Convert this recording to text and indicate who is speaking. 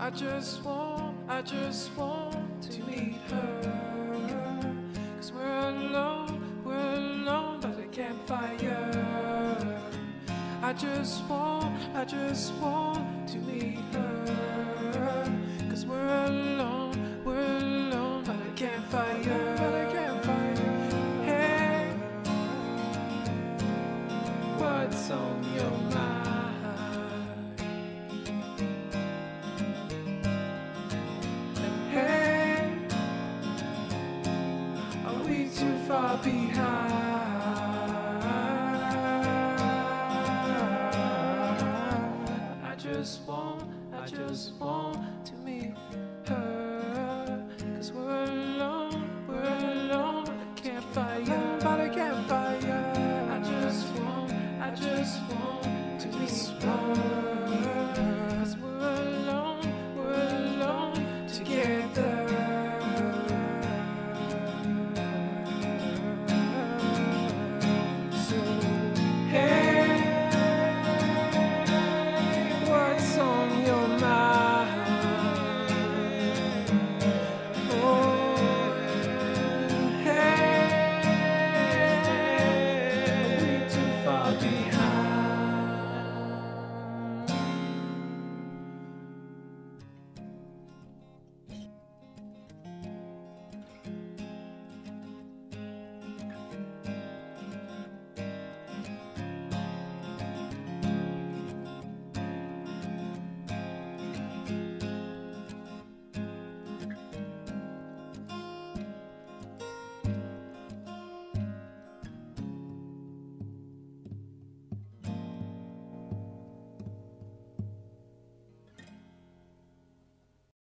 Speaker 1: I just want to meet her. 'Cause we're alone by the campfire. I just want to meet her. 'Cause we're alone by the campfire. Hey, what's on your mind? Hey, are we too far behind?